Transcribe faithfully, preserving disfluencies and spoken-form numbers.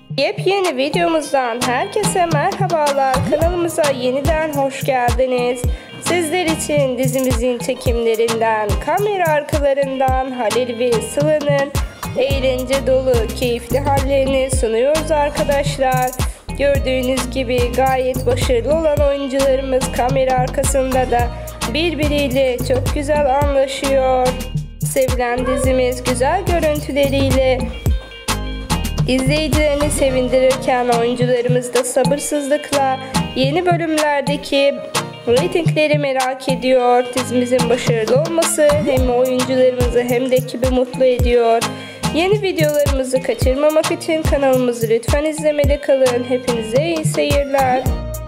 Yepyeni videomuzdan herkese merhabalar. Kanalımıza yeniden hoş geldiniz. Sizler için dizimizin çekimlerinden, kamera arkalarından Halil ve Sıla'nın eğlence dolu, keyifli hallerini sunuyoruz arkadaşlar. Gördüğünüz gibi gayet başarılı olan oyuncularımız kamera arkasında da birbiriyle çok güzel anlaşıyor. Sevilen dizimiz güzel görüntüleriyle İzleyicilerini sevindirirken oyuncularımız da sabırsızlıkla yeni bölümlerdeki reytingleri merak ediyor. Dizimizin başarılı olması hem oyuncularımızı hem de ekibi mutlu ediyor. Yeni videolarımızı kaçırmamak için kanalımızı lütfen izlemede kalın. Hepinize iyi seyirler.